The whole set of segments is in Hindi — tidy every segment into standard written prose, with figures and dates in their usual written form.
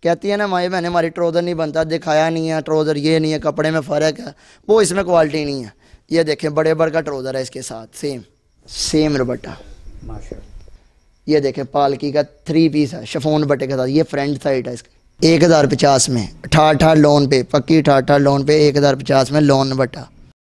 कहती है ना माए बहने हमारी ट्राउज़र नहीं बनता, दिखाया नहीं है ट्राउज़र, ये नहीं है, कपड़े में फ़र्क है, वो इसमें क्वालिटी नहीं है। ये देखें बड़े बर का ट्राउज़र है इसके साथ, सेम सेम दुपट्टा माशाल्लाह। ये देखें पालकी का 3 पीस है शिफॉन बटे के साथ। ये फ्रंट साइड है इसकी 1050 में, ठाठ लोन पे, पक्की ठाठ लोन पे 1050 में लोन बटा।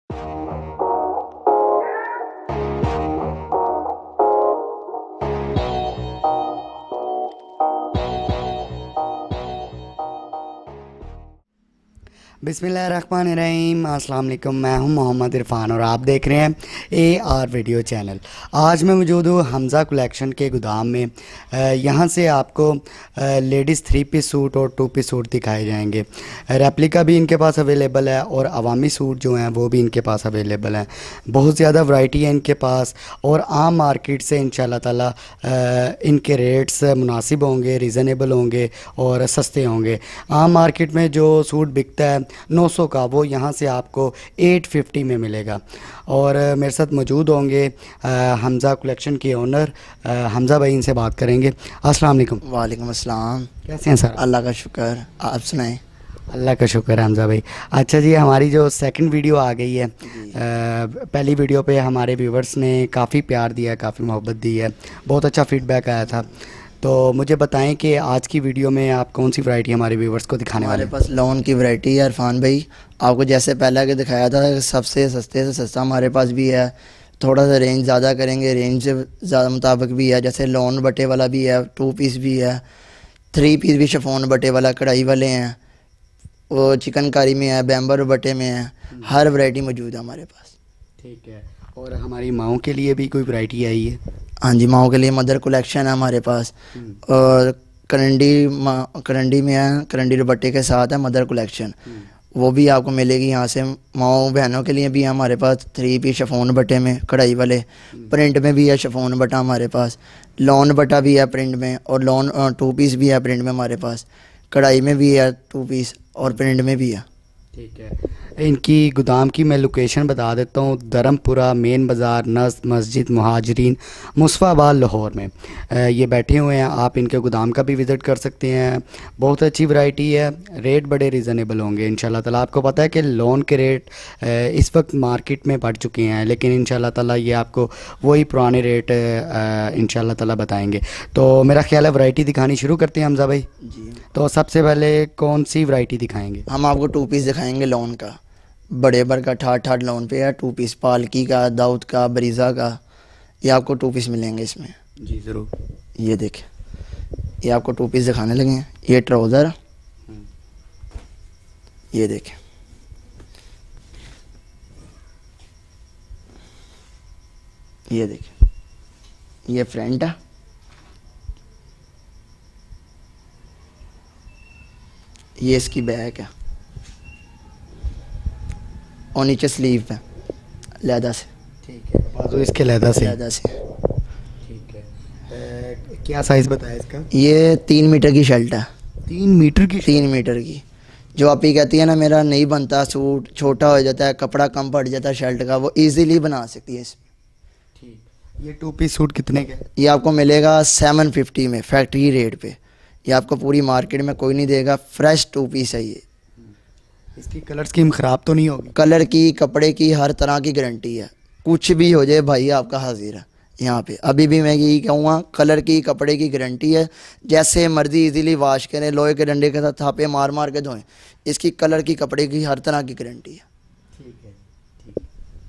बिस्मिल्लाहिर्रहमानिर्रहीम, अस्सलाम वालेकुम। मैं हूं मोहम्मद इरफान और आप देख रहे हैं AR वीडियो चैनल। आज मैं मौजूद हूं हमज़ा कलेक्शन के गोदाम में। यहां से आपको लेडीज़ 3 पीस सूट और 2 पीस सूट दिखाए जाएंगे। रेप्लिका भी इनके पास अवेलेबल है और अवामी सूट जो हैं वो भी इनके पास अवेलेबल हैं। बहुत ज़्यादा वैरायटी है इनके पास और आम मार्केट से इंशाल्लाह ताला इनके रेट्स मुनासिब होंगे, रीज़नेबल होंगे और सस्ते होंगे। आम मार्केट में जो सूट बिकता है 900 का, वो यहाँ से आपको 850 में मिलेगा। और मेरे साथ मौजूद होंगे हमज़ा कलेक्शन के ओनर हमज़ा भाई, इनसे बात करेंगे। अस्सलाम वालेकुम। वालेकुम अस्सलाम। कैसे हैं सर? अल्लाह का शुक्र, आप सुनाएं। अल्लाह का शुक्र है हमज़ा भाई। अच्छा जी, हमारी जो सेकंड वीडियो आ गई है, पहली वीडियो पे हमारे व्यूवर्स ने काफ़ी प्यार दिया है, काफ़ी मोहब्बत दी है, बहुत अच्छा फीडबैक आया था। तो मुझे बताएं कि आज की वीडियो में आप कौन सी वैरायटी हमारे व्यूवर्स को दिखाने वाले हैं? हमारे पास लोन की वैरायटी है इरफान भाई। आपको जैसे पहले के दिखाया था सबसे सस्ते से सस्ता हमारे पास भी है, थोड़ा सा रेंज ज़्यादा करेंगे, रेंज से ज़्यादा मुताबिक भी है। जैसे लोन बटे वाला भी है, 2 पीस भी है, 3 पीस भी शिफॉन बटे वाला कढ़ाई वाले हैं, वो चिकनकारी में है, बैम्बर बटे में है, हर वैरायटी मौजूद है हमारे पास। ठीक है। और हमारी माओं के लिए भी कोई वैरायटी आई है? हाँ जी, माओं के लिए मदर कलेक्शन है हमारे पास। और करंडी में है, करंडी दुपट्टे के साथ है मदर कलेक्शन, वो भी आपको मिलेगी यहाँ से। माओ बहनों के लिए भी है हमारे पास 3 पीस शिफॉन बटे में कढ़ाई वाले, प्रिंट में भी है शिफॉन बटा हमारे पास, लॉन बटा भी है प्रिंट में, और लॉन 2 पीस भी है प्रिंट में हमारे पास, कढ़ाई में भी है 2 पीस और प्रिंट में भी है। ठीक है। इनकी गोदाम की मैं लोकेशन बता देता हूँ, धर्मपुरा मेन बाज़ार नज़ मस्जिद मुहाजिरीन मुस्तफ़ाबाद लाहौर में ये बैठे हुए हैं। आप इनके गोदाम का भी विज़िट कर सकते हैं। बहुत अच्छी वैरायटी है, रेट बड़े रीज़नेबल होंगे इंशाल्लाह ताला। आपको पता है कि लोन के रेट इस वक्त मार्केट में बढ़ चुके हैं, लेकिन इंशाल्लाह ताला ये आपको वही पुराने रेट इंशाल्लाह ताला बताएँगे। तो मेरा ख्याल है वैरायटी दिखानी शुरू करते हैं हमज़ा भाई जी। तो सबसे पहले कौन सी वैरायटी दिखाएँगे? हम आपको 2 पीस दिखाएंगे लोन का, बड़े बर का ठाठ लोन पे है 2 पीस, पालकी का, दाऊद का, बरीज़ा का, ये आपको 2 पीस मिलेंगे इसमें। जी ज़रूर। ये देखें, ये आपको 2 पीस दिखाने लगे हैं। ये ट्राउज़र, ये देखें, ये देखें, ये फ्रंट है, ये इसकी बैक है और नीचे स्लीव है लैदा से। ठीक है। बाजू इसके लैदा से। लैदा से। ठीक है। क्या साइज़ बताया इसका? ये 3 मीटर की शर्ट है। 3 मीटर की? 3 मीटर की। जो आप ही कहती है ना मेरा नहीं बनता सूट, छोटा हो जाता है, कपड़ा कम पड़ जाता है शर्ट का, वो इजीली बना सकती है इसमें। ठीक। ये 2 पीस सूट कितने के? ये आपको मिलेगा 750 में फैक्ट्री रेट पे। ये आपको पूरी मार्केट में कोई नहीं देगा। फ्रेश 2 पीस है ये। इसकी कलर स्कीम ख़राब तो नहीं होगी? कलर की, कपड़े की, हर तरह की गारंटी है। कुछ भी हो जाए भाई आपका हाजिर है यहाँ पे। अभी भी मैं यही कहूँगा, कलर की, कपड़े की गारंटी है। जैसे मर्जी इजीली वॉश करें, लोहे के डंडे के साथ थापे मार मार के धोएं। इसकी कलर की, कपड़े की, हर तरह की गारंटी है। ठीक है। ठीक।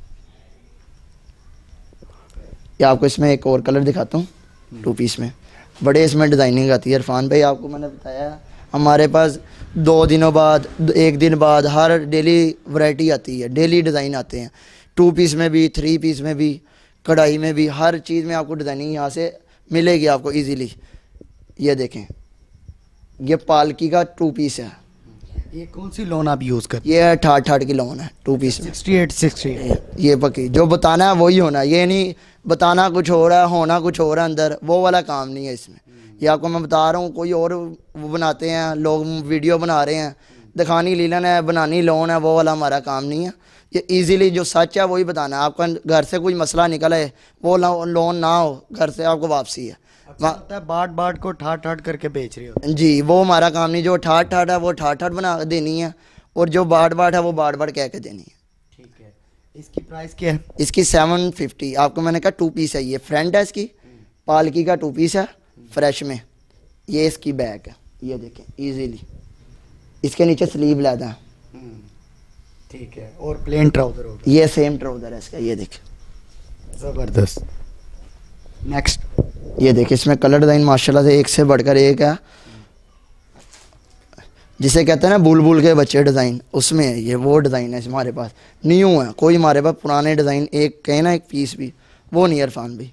ये आपको इसमें एक और कलर दिखाता हूँ 2 पीस में, बड़े इसमें डिज़ाइनिंग आती है इरफान भाई। आपको मैंने बताया हमारे पास 2 दिनों बाद, 1 दिन बाद हर डेली वैरायटी आती है, डेली डिज़ाइन आते हैं। 2 पीस में भी, 3 पीस में भी, कढ़ाई में भी, हर चीज़ में आपको डिज़ाइनिंग यहाँ से मिलेगी आपको इजीली। ये देखें, ये पालकी का 2 पीस है। ये कौन सी लोन आप यूज़ करते? ये ठाठ की लोन है 2 पीस में। 68 ये पक्की, जो बताना है वही होना, ये नहीं बताना कुछ हो रहा है होना कुछ हो रहा है अंदर, वो वाला काम नहीं है इसमें। ये आपको मैं बता रहा हूँ, कोई और वो बनाते हैं लोग, वीडियो बना रहे हैं, दिखानी लीलन है, बनानी लोन है, वो वाला हमारा काम नहीं है। ये इजीली जो सच है वही बताना है। आपका घर से कोई मसला निकल है, वो लोन ना हो, घर से आपको वापसी है। वहाँ होता है बाट बाट को ठाट ठाट करके बेच रहे हो। जी, वो हमारा काम नहीं, जो ठाट ठाट है वो ठाट ठाट बना देनी है, और जो बाट बाट है वो बाट बाट कह के देनी है। ठीक है, इसकी प्राइस क्या है? इसकी 750, आपको मैंने कहा 2 पीस है, ये फ्रंट है इसकी, पालकी का 2 पीस है फ्रेश में। ये इसकी बैक है, ये देखें इजीली, इसके नीचे स्लीव लैदा है। ठीक है, और प्लेन ट्राउजर होगा। ये सेम ट्राउजर है इसका, ये देखें ज़बरदस्त। नेक्स्ट, ये देखिए इसमें कलर डिज़ाइन माशाल्लाह से एक से बढ़कर एक है, जिसे कहते हैं ना बुलबुल के बच्चे डिज़ाइन, उसमें है ये, वो डिज़ाइन है हमारे पास, न्यू है, कोई हमारे पास पुराने डिज़ाइन एक कहे ना एक पीस भी वो नहीं इरफान भाई।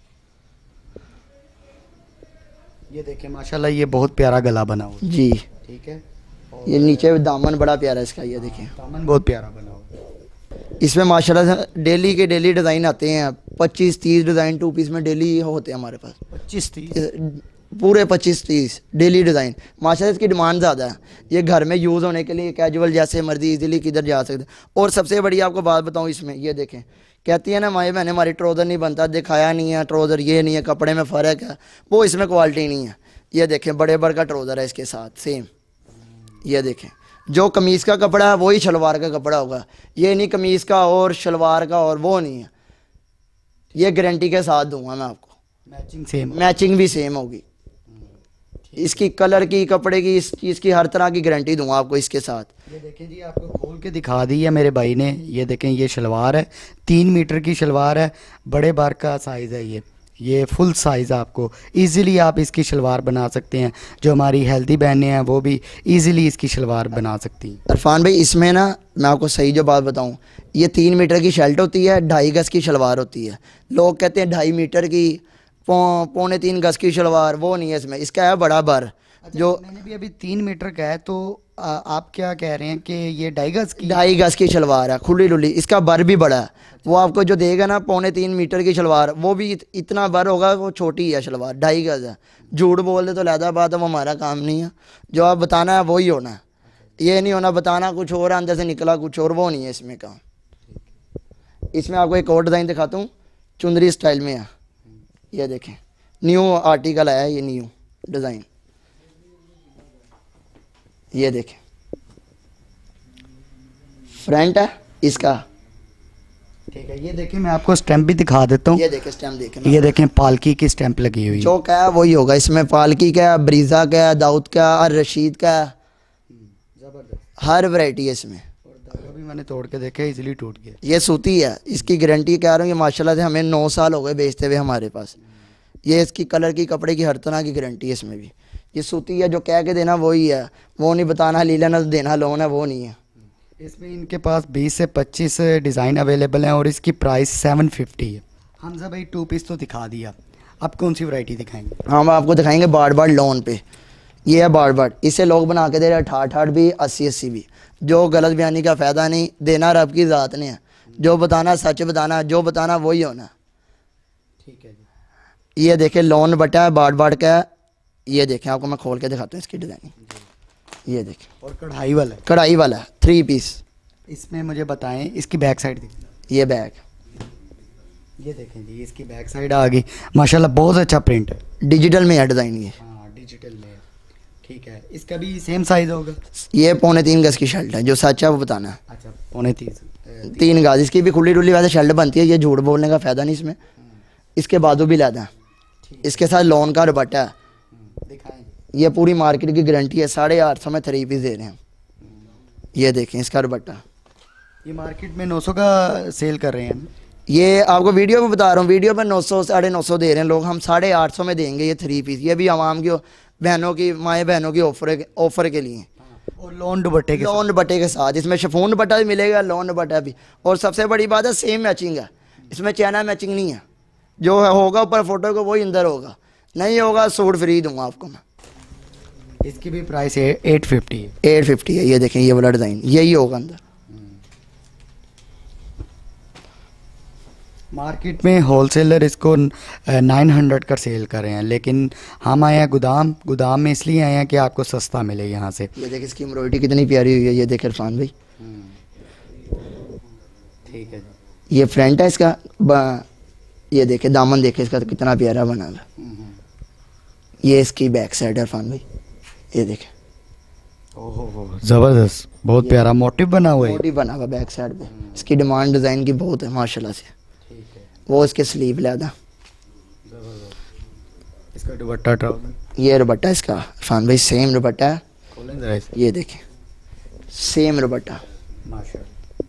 ये देखिए माशाल्लाह ये बहुत प्यारा गला बना हुआ है। जी, ठीक है, ये नीचे दामन बड़ा प्यारा है इसका, ये देखिए दामन बहुत प्यारा बना हुआ है। इसमें माशाल्लाह से डेली के डेली डिज़ाइन आते हैं, 25-30 डिज़ाइन 2 पीस में डेली होते हैं हमारे पास, 25-30 पूरे 25-30 डेली डिज़ाइन। माशाल्लाह इसकी डिमांड ज़्यादा है, ये घर में यूज़ होने के लिए कैजुअल जैसे मर्जी इजीली किधर जा सकते। और सबसे बड़ी आपको बात बताऊँ इसमें, ये देखें कहती है ना माए बहने हमारी ट्राउज़र नहीं बनता, दिखाया नहीं है ट्राउज़र, ये नहीं है, कपड़े में फ़र्क है, वो इसमें क्वालिटी नहीं है। ये देखें बड़े बड़ का ट्राउज़र है इसके साथ सेम, ये देखें जो कमीज़ का कपड़ा है वही शलवार का कपड़ा होगा, ये नहीं कमीज़ का और शलवार का और वो नहीं है, ये गारंटी के साथ दूंगा मैं आपको, मैचिंग सेम, मैचिंग भी सेम होगी, इसकी कलर की, कपड़े की, इस चीज़ की हर तरह की गारंटी दूंगा आपको इसके साथ। ये देखें जी आपको खोल के दिखा दी है मेरे भाई ने। ये देखें ये शलवार है, 3 मीटर की शलवार है, बड़े बार का साइज़ है, ये फुल साइज़ आपको इजीली आप इसकी शलवार बना सकते हैं। जो हमारी हेल्दी बहनें हैं वो भी इजीली इसकी शलवार बना सकती हैं। इरफान भाई इसमें ना मैं आपको सही जो बात बताऊं, ये 3 मीटर की शर्ट होती है, 2.5 गज की शलवार होती है। लोग कहते हैं 2.5 मीटर की, 2.25 गज की शलवार, वो नहीं है इसमें, इसका है बड़ा बर। अच्छा, जो मैंने भी अभी 3 मीटर का है, तो आप क्या कह रहे हैं कि ये 2.5 गज की? 2.5 गज की शलवार है, खुली डुली, इसका बर भी बड़ा है। वो आपको जो देगा ना 2.25 मीटर की शलवार, वो भी इतना बर होगा, वो छोटी है शलवार, 2.5 गज है। झूठ बोल दे तो लहदा बात है, वो हमारा काम नहीं है, जो आप बताना है वही होना है, ये नहीं होना बताना कुछ और अंदर से निकला कुछ और, वो नहीं है इसमें काम। इसमें आपको एक और डिज़ाइन दिखाता हूँ, चुंदरी स्टाइल में है, ये देखें न्यू आर्टिकल आया है, ये न्यू डिज़ाइन, ये देखें फ्रंट है इसका। ठीक है, ये देखें मैं आपको स्टैंप भी दिखा देता हूँ। ये देखें स्टैम्प देखें, ये देखें पालकी की स्टैंप लगी हुई है। जो क्या है वही होगा, इसमें पालकी का है, ब्रीजा का है, दाऊद का और रशीद का है, जबरदस्त, हर वैरायटी है इसमें। और धागा भी मैंने तोड़ के देखा, इजीली टूट गया। ये सूती है, इसकी गारंटी कह रहा हूँ कि माशाल्लाह से हमें 9 साल हो गए बेचते हुए हमारे पास। ये इसकी कलर की, कपड़े की हर तरह की गारंटी है इसमें भी। ये सूती है, जो कह के देना वही है, वो नहीं बताना ले लेना देना लोन है, वो नहीं है। इसमें इनके पास 20 से 25 डिज़ाइन अवेलेबल हैं और इसकी प्राइस 750 है। हमजा भाई 2 पीस तो दिखा दिया, अब कौन सी वैरायटी दिखाएंगे? हम आपको दिखाएंगे बार बार लोन पे। ये है बार बार, इसे लोग बना के दे रहे हैं 68 भी, 80 भी। जो गलत बयानी का फ़ायदा नहीं, देना रब की ज़ात ने है, जो बताना सच बताना, जो बताना वही होना। ठीक है जी, ये देखें लोन बटा है, बार बार का है, ये देखें आपको मैं खोल के दिखाता हूँ इसकी डिज़ाइनिंग, ये देखें और कढ़ाई वाला है। कढ़ाई वाला 3 पीस। इसमें मुझे बताएं इसकी बैक साइड दिखाएं। ये बैग, ये देखें जी इसकी बैक साइड आ गई, माशाल्लाह बहुत अच्छा प्रिंट है, डिजिटल में है डिज़ाइन ये। हाँ डिजिटल में है। ठीक है, इसका भी सेम साइज़ होगा? ये 3.25 गज की शर्ट है, जो सच है वो बताना है। अच्छा 3.25 3 गज, इसकी भी खुली डुली वैसे शर्ट बनती है, ये झूठ बोलने का फ़ायदा नहीं इसमें। इसके बाजू भी लादा है, इसके साथ लोन का दुपट्टा है। दिखाएं। ये पूरी मार्केट की गारंटी है, 850 में 3 पीस दे रहे हैं। ये देखें इसका दुपट्टा, ये मार्केट में 900 का सेल कर रहे हैं। ये आपको वीडियो में बता रहा हूँ, वीडियो में 900 950 दे रहे हैं लोग, हम 850 में देंगे ये 3 पीस। ये भी आवाम की बहनों की, माएँ बहनों की ऑफर के लिए, और लोन दुपट्टे के लोन दुपट्टे के साथ। इसमें शिफॉन दुपट्टा भी मिलेगा, लोन दुपट्टा भी। और सबसे बड़ी बात है सेम मैचिंग है, इसमें चाइना मैचिंग नहीं है, जो होगा ऊपर फोटो को वही अंदर होगा, नहीं होगा सूट फ्री दूंगा आपको मैं। इसकी भी प्राइस 850 है। 850 है। ये देखें ये वाला डिज़ाइन यही होगा अंदर। मार्केट में होलसेलर इसको 900 का सेल कर रहे हैं, लेकिन हम आए हैं गोदाम में इसलिए आए हैं कि आपको सस्ता मिले यहाँ से। ये देखें इसकी एम्ब्रॉयडरी कितनी प्यारी हुई है, ये देखें इरफान भाई। ठीक है, ये फ्रंट है इसका, ये देखें दामन देखें इसका कितना प्यारा बना है। ये इसकी बैक साइड है इरफान भाई, ये देखें। ओहो ज़बरदस्त, बहुत प्यारा मोटिव बना हुआ है। मोटिव बना हुआ बैक साइड पे। इसकी डिमांड डिज़ाइन की बहुत है माशाल्लाह से। ठीक है, वो इसके स्लीव लैदा। इसका दुपट्टा ट्राउजर, ये दुपट्टा इसका इरफान भाई सेम दुपट्टा है, खोलें जरा इसे। ये देखें सेम दुपट्टा, माशाल्लाह,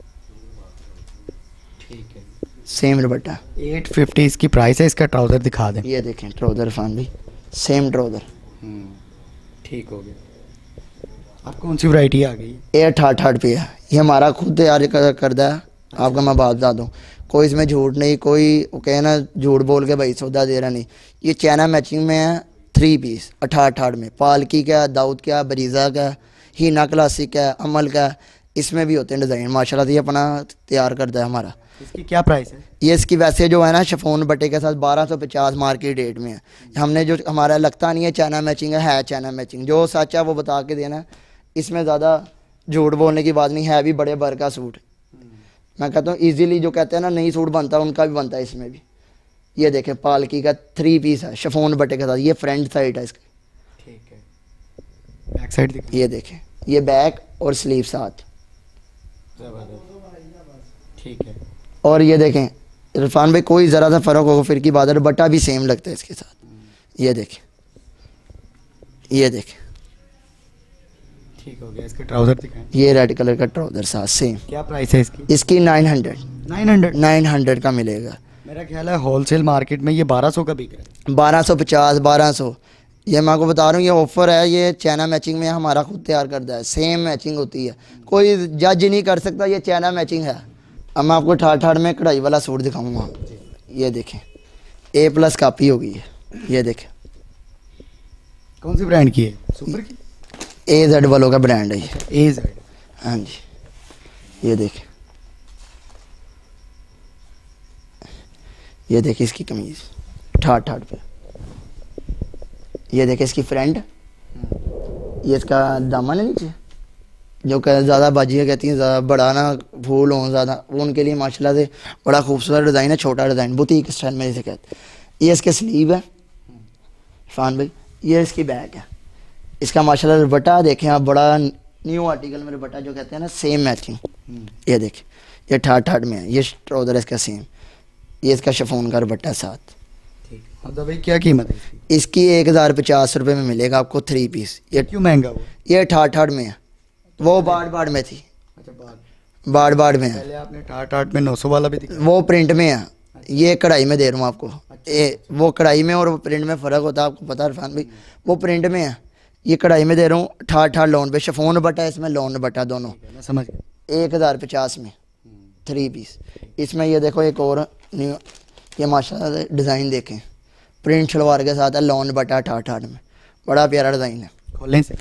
ठीक है। सेम दुपट्टा। 850 इसकी प्राइस है। इसका ट्राउज़र दिखा दें। ये देखें ट्राउज़र इरफान भाई, सेम ट्राउज़र। ठीक हो गया। अब कौन सी वैरायटी आ गई? ये 68 पे है, ये हमारा खुद तैयार करदा है। आपका मैं बात बता दूँ, कोई इसमें झूठ नहीं, कोई वो कहे ना झूठ बोल के भाई सौदा दे रहा नहीं। ये चाइना मैचिंग में है, 3 पीस 68 में। पालकी का, दाऊद का, बरीज़ा का, हीना क्लासिक का, अमल का, इसमें भी होते हैं डिज़ाइन माशाल्लाह से। ये अपना तैयार करता है हमारा। इसकी क्या प्राइस है? ये इसकी वैसे जो है ना शिफॉन बटे के साथ 1250 मार्केट रेट में है। हमने जो हमारा लगता नहीं है चाइना मैचिंग है चाइना मैचिंग। जो सच है वो बता के देना, इसमें ज़्यादा झूठ बोलने की बात नहीं है। भी बड़े बर का सूट, मैं कहता हूँ इजीली जो कहते हैं ना नहीं सूट बनता, उनका भी बनता है इसमें भी। ये देखें पालकी का 3 पीस है शिफॉन बटे के साथ। ये फ्रंट साइड है इसकी। ठीक है, बैक साइड दिखा। ये देखें, ये बैक और स्लीव साथ। ठीक है, और ये देखें इरफान भाई कोई ज़रा सा फ़र्क होगा फिर की बात है, दुपट्टा भी सेम लगता है इसके साथ। ये देखें, ये देखें, ठीक हो गया। इसके ट्राउज़र दिखाएं। ये रेड कलर का ट्राउज़र साथ सेम। क्या प्राइस है इसकी? इसकी 900 का मिलेगा। मेरा ख्याल है होलसेल मार्केट में ये 1200 का बिक रहा है। 1250 1200। ये मैं आपको बता रहा हूँ, ये ऑफ़र है। ये चाइना मैचिंग में हमारा खुद तैयार करता है, सेम मैचिंग होती है, कोई जज नहीं कर सकता। ये चाइना मैचिंग है। अब मैं आपको ठाठ में कढ़ाई वाला सूट दिखाऊंगा। ये देखें A+ कापी होगी है। ये देखें कौन सी ब्रांड की है? सुपर की? AZ वालों का ब्रांड है ये। AZ। हाँ जी, ये देखें, ये देखिए इसकी कमीज़ ठाठ पे। ये देखें इसकी फ्रंट, ये इसका दामन है नीचे। जो ज़्यादा बाजियाँ कहती हैं ज़्यादा बड़ा ना फूल हों ज़्यादा, वो उनके लिए माशाल्लाह से बड़ा खूबसूरत डिज़ाइन है। छोटा डिज़ाइन बुटीक स्टाइल में जैसे कहते हैं। ये इसके स्लीव है इरफान भाई। ये इसकी बैक है। इसका माशाल्लाह दुपट्टा देखें आप, बड़ा न्यू आर्टिकल में दुपट्टा जो कहते हैं ना, सेम मैचिंग। ये देखें, ये ठाठ में है। ये ट्राउज़र है इसका सेम। ये इसका शिफॉन का दुपट्टा साथ। ठीक है भाई, क्या कीमत है इसकी? इसकी 1050 रुपये में मिलेगा आपको 3 पीस। ये क्यों महंगा हुआ? ये ठाठ में है, वो बाड़ में थी। अच्छा, बाड़ में है। पहले आपने टाट में 900 वाला भी दिखाया। वो प्रिंट में है, ये कढ़ाई में दे रहा हूँ आपको। वो कढ़ाई में और प्रिंट में फ़र्क होता है, आपको पता है इरफान भाई। वो प्रिंट में है, ये कढ़ाई में दे रहा हूँ। ठाठ लोन पे शिफॉन बटा है, इसमें लोन बटा दोनों। मैं समझ गया। 1050 में 3 पीस। इसमें ये देखो एक और न्यू, ये माशाल्लाह से डिज़ाइन देखें, प्रिंट शलवार के साथ है, लोन बटा ठाठ में, बड़ा प्यारा डिज़ाइन है। खोलें से,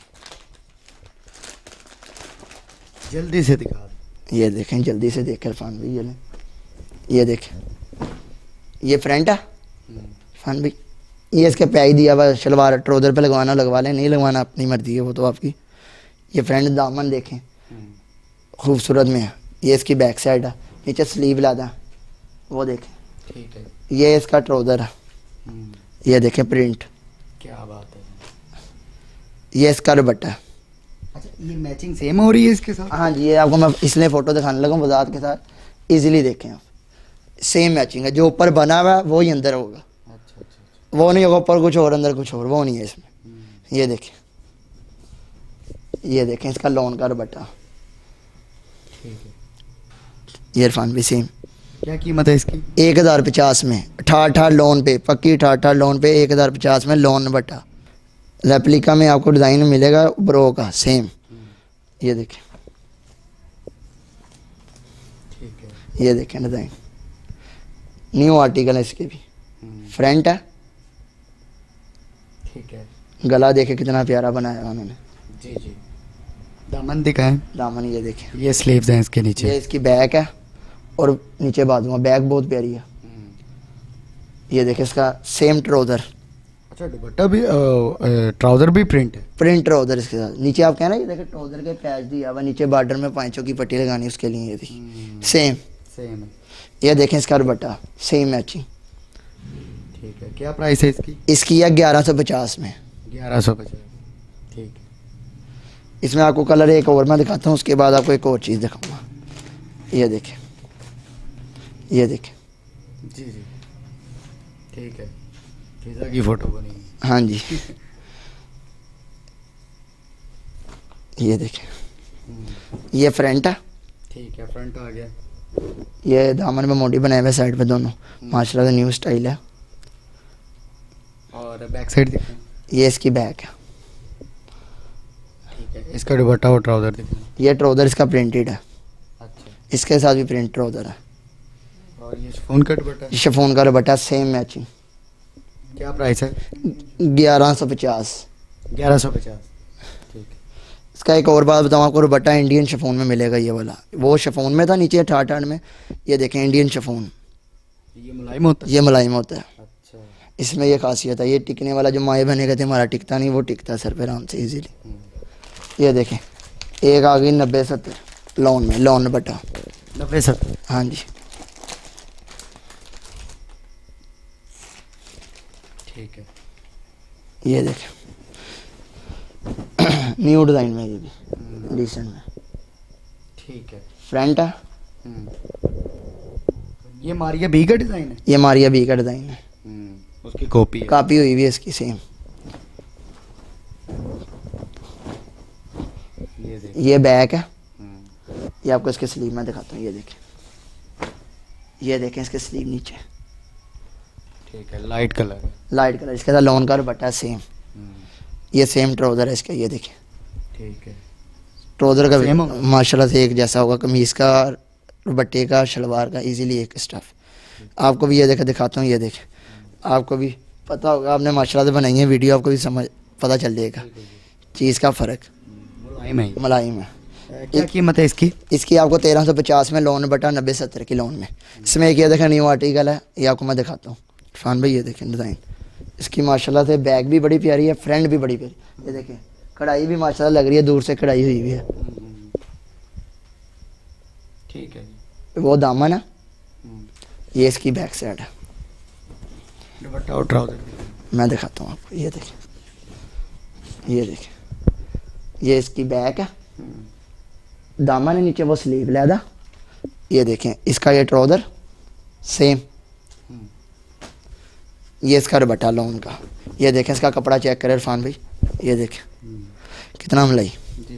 जल्दी से दिखा दें। ये देखें, जल्दी से देखें इरफान भाई। ये देखें, ये फ्रंट है इरफान भाई। ये इसके पैक दिया हुआ, शलवार ट्राउज़र पे लगवाना लगवा लें, नहीं लगवाना अपनी मर्ज़ी है, वो तो आपकी। ये फ्रंट दामन देखें खूबसूरत में है। ये इसकी बैक साइड है, नीचे स्लीव लादा, वो देखें। ठीक है, ये इसका ट्राउज़र है। ये देखें प्रिंट, क्या बात है। ये इसका दुपट्टा है। अच्छा, ये मैचिंग सेम हो रही है इसके साथ? हाँ जी, ये आपको मैं इसलिए फ़ोटो दिखाने लगा वजाहत के साथ, इजीली देखें आप। सेम मैचिंग है, जो ऊपर बना हुआ है वो ही अंदर होगा। अच्छा, वो नहीं होगा ऊपर कुछ और अंदर कुछ और, वो नहीं है इसमें। ये देखें, ये देखें इसका लोन का दुपट्टा। ठीक है, ये इरफान भी सेम। क्या कीमत है इसकी? 1050 में ठाठ लोन पे, पक्की ठाठ लोन पे 1050 में लोन दुपट्टा। रेप्लिका में आपको डिज़ाइन मिलेगा ब्रो का सेम। ये देखें, ठीक है, ये देखें डिज़ाइन, न्यू आर्टिकल है इसके भी। फ्रंट है, ठीक है, गला देखे कितना प्यारा बनाया है उन्होंने। जी जी। दामन दिखाएं। दामन ये देखें, ये स्लीव्स हैं इसके नीचे। ये इसकी बैक है और नीचे बाजुआं, बैक बहुत प्यारी है। ये देखें इसका सेम ट्राउज़र। अच्छा, दुपट्टा भी ट्राउज़र भी प्रिंट है? प्रिंट ट्राउज़र इसके साथ। नीचे आप कहना, ये देखें ट्राउज़र के पैच दिया हुआ, नीचे बॉर्डर में 5 की पट्टी लगानी उसके लिए। ये थी सेम। सेम है। ये देखें इसका दुपट्टा सेम मैचिंग। ठीक है, क्या प्राइस है इसकी? इसकी है 1150 में। 1150। ठीक है। इसमें आपको कलर एक और मैं दिखाता हूँ, उसके बाद आपको एक और चीज़ दिखाऊंगा। ये देखें, ये देखें। जी जी, ठीक है। पिज़्ज़ा की फ़ोटो बनी। हाँ जी, ये देखें, ये फ्रंट है। ठीक है, फ्रंट आ गया। ये दामन में मोटी बनाए हुए साइड पे दोनों, माशाल्लाह से न्यू स्टाइल है। और बैक साइड दिखाएं। ये इसकी बैक है। ठीक है, इसका दुपट्टा और ट्राउज़र दिखाएं। ये ट्राउज़र इसका प्रिंटेड है, अच्छा। इसके साथ भी प्रिंट ट्राउज़र है। और ये शिफॉन का दुपट्टा। शिफॉन का दुपट्टा सेम मैचिंग। क्या प्राइस है? 1150। 1150। ठीक है। इसका एक और बात बताऊँ आपको, दुपट्टा इंडियन शिफॉन में मिलेगा। ये वाला वो शिफॉन में था नीचे ठाट में, ये देखें इंडियन शिफॉन। ये मुलायम होता है? ये मुलायम होता है। अच्छा। इसमें ये खासियत है, ये टिकने वाला जो माए बने गए थे हमारा टिकता नहीं, वो टिकता है सर पे आराम से इजीली। ये देखें, एक आ गई 90-70 लॉन में, लॉन दुपट्टा 90-70। हाँ जी। ठीक है। ये देखें न्यू डिज़ाइन में, ये भी डिसेंट में। ठीक है। फ्रंट है। ये मारिया बी का डिज़ाइन है? ये मारिया बी का डिज़ाइन है, उसकी कॉपी है। कॉपी हुई भी है इसकी सेम। ये देख। ये बैक है। ये आपको इसके स्लीव में दिखाता हूँ। ये देखें, ये देखें इसके स्लीव नीचे। ठीक है, लाइट कलर है। लाइट कलर, इसके साथ लॉन का दुपट्टा है सेम। ये सेम ट्राउज़र है इसका। ये देखें, ठीक है। ट्राउज़र का सेम होगा? माशाल्लाह से एक जैसा होगा, कमीज़ का, दुपट्टे का, शलवार का, इजीली एक स्टफ। आपको भी ये देखे दिखाता हूँ। ये देखें, आपको भी पता होगा, आपने माशाल्लाह से बनाई है वीडियो, आपको भी समझ पता चल जाएगा चीज़ का फ़र्क। मुलायम है। क्या कीमत है इसकी? इसकी आपको 1350 में, लोन बटा 90-70 की लोन में। इसमें एक ये देखें न्यू आर्टिकल है, ये आपको मैं दिखाता हूँ इरफान भाई। ये देखें डिज़ाइन इसकी माशाल्लाह से, बैक भी बड़ी प्यारी है, फ्रंट भी बड़ी प्यारी। ये देखें कढ़ाई भी माशाल्लाह लग रही है, दूर से कढ़ाई हुई हुई है। ठीक है। वो दामन है, ये इसकी बैक साइड है। दुपट्टा और ट्राउज़र मैं दिखाता हूँ आपको। ये देखें, ये देखें, ये इसकी बैक है, दामन है नीचे, वो स्लीव लैदा। ये देखें इसका ये ट्राउज़र सेम। ये इसका दुपट्टा लोन का। ये देखें इसका कपड़ा चेक करें इरफान भाई। ये देखें कितना मलाई।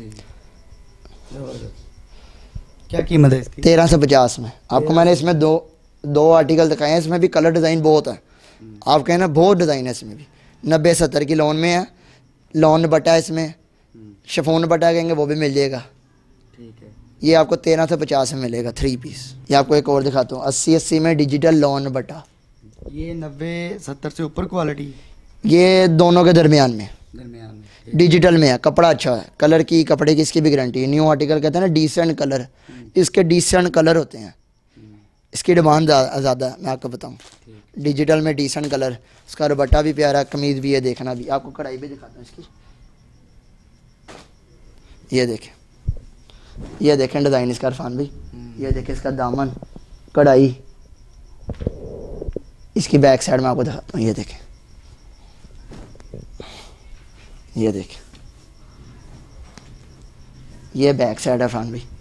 क्या कीमत है इसकी? 1350 में। आपको मैंने इसमें दो आर्टिकल दिखाए हैं, इसमें भी कलर डिज़ाइन बहुत है। आप कहें ना बहुत डिज़ाइन है इसमें भी। 90-70 की लोन में है, लोन दुपट्टा है इसमें, शिफॉन दुपट्टा कहेंगे वो भी मिल जाएगा। ठीक है। ये आपको 1350 में मिलेगा 3 पीस। ये आपको एक और दिखाता हूँ, 80-80 में डिजिटल लोन दुपट्टा। ये 90-70 से ऊपर क्वालिटी? ये दोनों के दरमियान में, दरमियान में। डिजिटल में है, कपड़ा अच्छा है, कलर की, कपड़े की इसकी भी गारंटी है। न्यू आर्टिकल कहते हैं ना डिसेंट कलर, इसके डिसेंट कलर होते हैं, इसकी डिमांड ज़्यादा है, मैं आपको बताऊँ। डिजिटल में डिसेंट कलर, उसका दुपट्टा भी प्यारा, कमीज़ भी है, देखना भी। आपको कढ़ाई भी दिखाता हूँ इसकी। ये देखें, ये देखें डिज़ाइन इसका इरफान भाई। ये देखें इसका दामन, कढ़ाई, इसकी बैक साइड में आपको दिखाता हूँ। ये देखें, ये देखें, ये बैक साइड है इरफान भाई।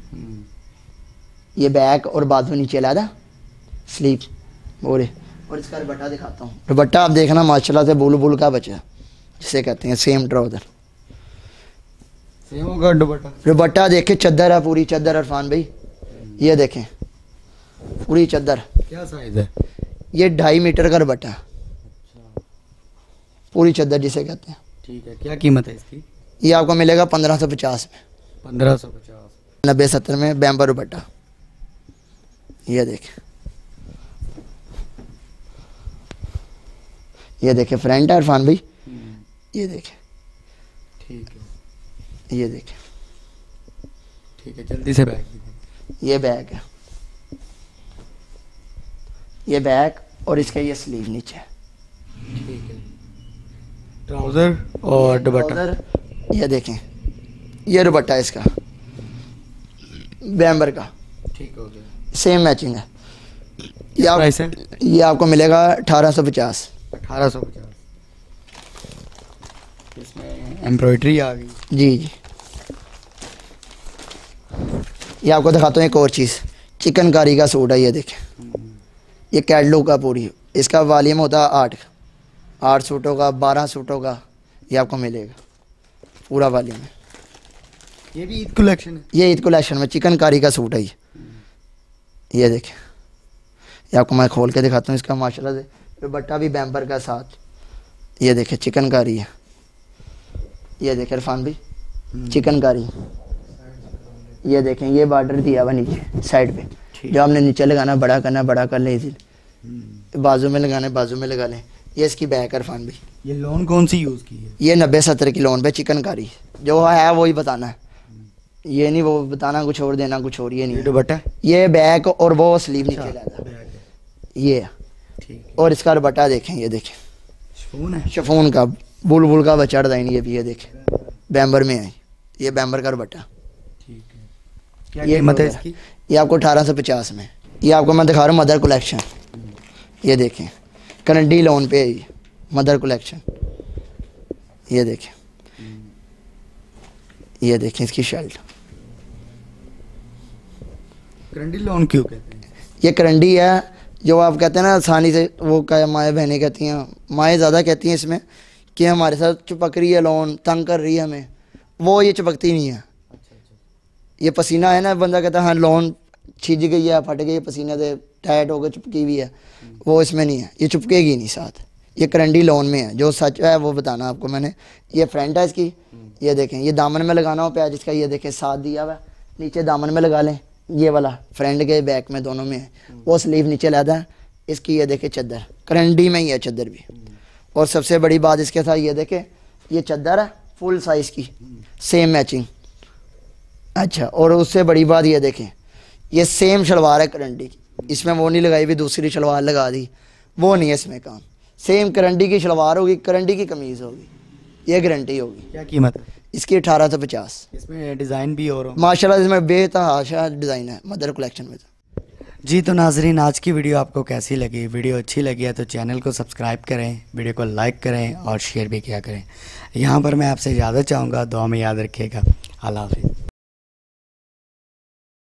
ये बैक और बाजू नीचे अलग स्लीव और इसका दुपट्टा दिखाता हूँ। दुपट्टा आप देखना माशाल्लाह से बुल का बचा, जिसे कहते हैं सेम ट्राउज़र। सेम होगा दुपट्टा? दुपट्टा देखें चद्दर है, पूरी चद्दर इरफान भाई। ये देखें पूरी चद्दर। क्या साइज है? ये 2.5 मीटर का दुपट्टा, पूरी चद्दर जिसे कहते हैं। ठीक है। क्या कीमत है इसकी? ये आपको मिलेगा 1550 में। 1550। 90-70 में बैम्बर दुपट्टा। ये देखें, ये देखें फ्रंट है इरफान भाई। ये देखें, ठीक है, ये देखें, ठीक है। जल्दी से बैग दिखाओ। ये बैग है, ये बैग और इसका ये स्लीव नीचे है। ठीक है। ट्राउज़र और दुपट्टा। ट्राउज़र, ये देखें, ये दुपट्टा है इसका बैम्बर का, ठीक हो गया। सेम मैचिंग है। क्या प्राइस है? ये आपको मिलेगा 1850। 1850। इसमें एम्ब्रॉयडरी आ गई। जी जी। ये आपको दिखाता हूँ एक और चीज़, चिकनकारी का सूट है, ये देखें, ये कैटलॉग का पूरी, इसका वॉल्यूम होता है 8 सूटों का, 12 सूटों का, ये आपको मिलेगा पूरा वॉल्यूम है। ये भी ईद कलेक्शन है? ये ईद कलेक्शन में चिकनकारी का सूट है ये देखें, ये आपको मैं खोल के दिखाता हूँ इसका माशाल्लाह से दुपट्टा भी बैम्पर का साथ, ये देखें चिकनकारी है, ये देखें इरफान भाई चिकनकारी, ये देखें ये बॉर्डर दिया हुआ नीचे साइड पे, जो आपने नीचे लगाना बड़ा करना बड़ा कर ले, बाजू में लगाना बाजू में लगा लें। ये इसकी बैक इरफान भाई। ये लोन कौन सी यूज़ की है? ये 90-70 की लोन पे चिकनकारी, जो है वही बताना है, ये नहीं वो बताना कुछ और देना कुछ और, ये नहीं। दुपट्टा ये बैक और वो स्लीव नीचे लाता ये, और इसका दुपट्टा देखें, ये देखें शिफॉन है, शिफॉन का बुलबुल का बच्चा डिजाइन, ये भी ये देखें बैम्बर में है, ये बैम्बर का दुपट्टा। क्या कीमत है इसकी? ये आपको 1850 में। ये आपको मैं दिखा रहा हूँ मदर कलेक्शन, ये देखें करंडी लोन पे है ये मदर कलेक्शन, ये देखें, ये देखें इसकी शर्ट। करंडी लोन क्यों कहते हैं? ये करंडी है, जो आप कहते हैं ना आसानी से, वो क्या माएँ बहनें कहती हैं, माएँ ज़्यादा कहती हैं इसमें कि हमारे साथ चिपक रही है लोन, तंग कर रही है हमें, वो ये चिपकती नहीं है। ये पसीना है ना, बंदा कहता है हाँ लोन छिज गई है, फट गई है, पसीने से टाइट होकर चिपकी हुई है, वो इसमें नहीं है, ये चिपकेगी नहीं साथ। ये करंडी लोन में है, जो सच है वो बताना आपको मैंने। ये फ्रंट है इसकी, ये देखें, ये दामन में लगाना हो प्याज इसका, ये देखें साथ दिया हुआ, नीचे दामन में लगा लें, ये वाला फ्रंट के बैक में दोनों में है, वो स्लीव नीचे लाता है इसकी, ये देखें चद्दर करंडी में ही है चद्दर भी। और सबसे बड़ी बात इसके साथ ये देखें, ये चद्दर है फुल साइज़ की, सेम मैचिंग। अच्छा, और उससे बड़ी बात ये देखें, ये सेम शलवार है करंडी की, इसमें वो नहीं लगाई हुई दूसरी शलवार लगा दी, वो नहीं है इसमें काम, सेम करंडी की शलवार होगी, करंडी की कमीज़ होगी, ये गारंटी होगी। क्या कीमत है इसकी? 1850। इसमें डिज़ाइन भी और माशाल्लाह इसमें बेतहाशा डिज़ाइन है मदर कलेक्शन में। जी तो नाजरीन, आज की वीडियो आपको कैसी लगी? वीडियो अच्छी लगी है तो चैनल को सब्सक्राइब करें, वीडियो को लाइक करें और शेयर भी किया करें। यहाँ पर मैं आपसे इजाज़त चाहूँगा, दुआ में याद रखिएगा। अल्लाह हाफ़िज़।